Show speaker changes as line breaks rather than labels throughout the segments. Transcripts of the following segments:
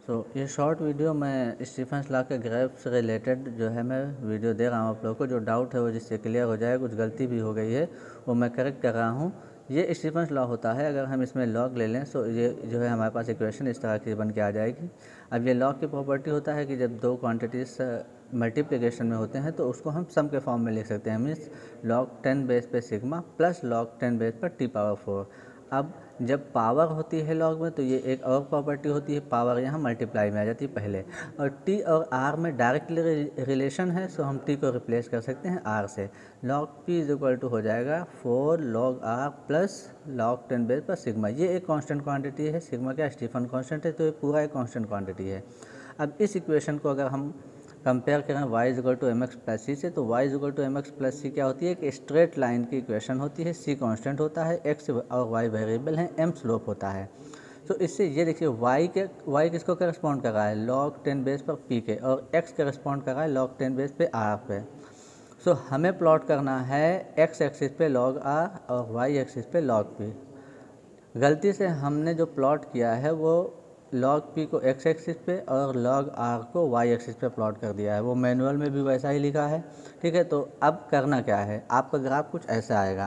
ये short video मैं Stefan's law के ग्राफ से रिलेटेड जो है मैं वीडियो दे रहा हूँ आप लोगों को। जो डाउट है वो जिससे क्लियर हो जाए, कुछ गलती भी हो गई है वो मैं करेक्ट कर रहा हूँ। ये स्टीफन्स लॉ होता है, अगर हम इसमें लॉग ले लें तो ये जो है हमारे पास इक्वेशन इस तरह की बन के आ जाएगी। अब ये लॉग की प्रॉपर्टी होता है कि जब दो क्वान्टिटीज़ मल्टीप्लिकेशन में होते हैं तो उसको हम सम के फॉर्म में लिख सकते हैं। मीन्स log 10 बेस पे सिग्मा प्लस log 10 बेस पर t⁴। अब जब पावर होती है लॉग में तो ये एक और प्रॉपर्टी होती है, पावर यहाँ मल्टीप्लाई में आ जाती है पहले। और टी और आर में डायरेक्टली रिलेशन है, सो हम टी को रिप्लेस कर सकते हैं आर से। log p is equal to हो जाएगा 4 log r plus log 10 base पर सिग्मा। ये एक कांस्टेंट क्वांटिटी है, सिग्मा क्या स्टीफन कांस्टेंट है, तो ये पूरा एक कांस्टेंट क्वांटिटी है। अब इस इक्वेशन को अगर हम कंपेयर करें y is equal to M X plus C से, तो y is equal to M X plus C क्या होती है कि स्ट्रेट लाइन की इक्वेशन होती है। c कांस्टेंट होता है, x और y वेरिएबल हैं, m स्लोप होता है। तो इससे ये देखिए y किसको करस्पॉन्ड कर रहा है log 10 बेस पर p के, और x करस्पॉन्ड कर रहा है log 10 बेस पे r पे। सो हमें प्लॉट करना है x एक्सिस पे log r और y एक्सिस पे log p। गलती से हमने जो प्लॉट किया है वो log p को x एक्सिस पे और log r को y एक्सिस पे प्लॉट कर दिया है। वो मैनुअल में भी वैसा ही लिखा है, ठीक है। तो अब करना क्या है, आपका ग्राफ कुछ ऐसा आएगा।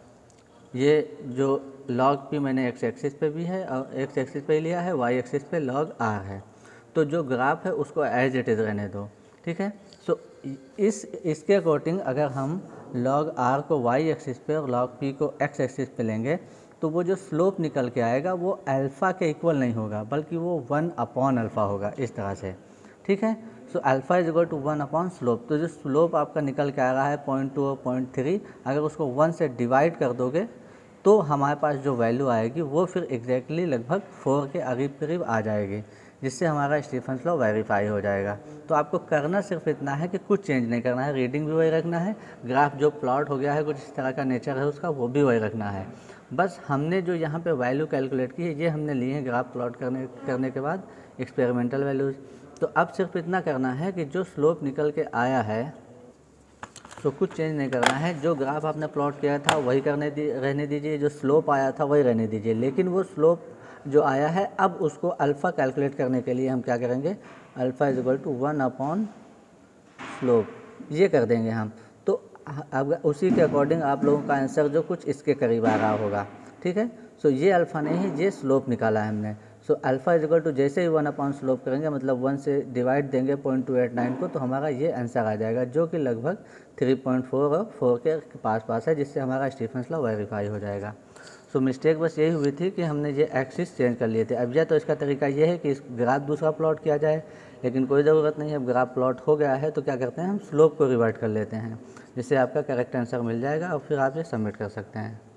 ये जो log p मैंने x एक्सिस पे भी है और x एक्सिस पे ही लिया है, y एक्सिस पे log r है। तो जो ग्राफ है उसको एज इट इज़ रहने दो, ठीक है। सो इसके अकॉर्डिंग अगर हम log r को y एक्सिस पे और log p को x एक्सिस पे लेंगे तो वो जो स्लोप निकल के आएगा वो अल्फ़ा के इक्वल नहीं होगा, बल्कि वो 1/अल्फ़ा होगा, इस तरह से, ठीक है। So alpha is equal to 1 slope. तो जो स्लोप आपका निकल के आ रहा है 0.2 और 0.3, अगर उसको 1 से डिवाइड कर दोगे तो हमारे पास जो वैल्यू आएगी वो फिर एग्जैक्टली लगभग 4 के करीब आ जाएगी, जिससे हमारा स्टीफन्स लॉ वेरीफाई हो जाएगा। तो आपको करना सिर्फ इतना है कि कुछ चेंज नहीं करना है, रीडिंग भी वही रखना है, ग्राफ जो प्लॉट हो गया है कुछ इस तरह का नेचर है उसका वो भी वही रखना है। बस हमने जो यहाँ पे वैल्यू कैलकुलेट की है ये हमने ली है ग्राफ प्लॉट करने के बाद एक्सपेरिमेंटल वैल्यूज़। तो अब सिर्फ इतना करना है कि जो स्लोप निकल के आया है तो कुछ चेंज नहीं करना है। जो ग्राफ आपने प्लॉट किया था वही रहने दीजिए, जो स्लोप आया था वही रहने दीजिए। लेकिन वो स्लोप जो आया है अब उसको अल्फ़ा कैलकुलेट करने के लिए हम क्या करेंगे, alpha is equal to 1 slope, ये कर देंगे हम। तो अब उसी के अकॉर्डिंग आप लोगों का आंसर जो कुछ इसके करीब आ रहा होगा, ठीक है। सो ये अल्फ़ा नहीं है, ये स्लोप निकाला है हमने। So alpha is equal to जैसे ही 1 स्लोप करेंगे, मतलब 1 से डिवाइड देंगे 0.289 को, तो हमारा ये आंसर आ जाएगा जो कि लगभग 3.4 और 4 के पास है, जिससे हमारा स्टीफन्स लॉ वेरीफाई हो जाएगा। सो मिस्टेक बस यही हुई थी कि हमने ये एक्सिस चेंज कर लिए थे। अब या तो इसका तरीका ये है कि इस ग्राफ दूसरा प्लॉट किया जाए, लेकिन कोई ज़रूरत नहीं है। अब ग्राफ प्लॉट हो गया है तो क्या करते हैं, हम स्लोप को रिवर्ट कर लेते हैं, जिससे आपका करेक्ट आंसर मिल जाएगा और फिर आप ये सबमिट कर सकते हैं।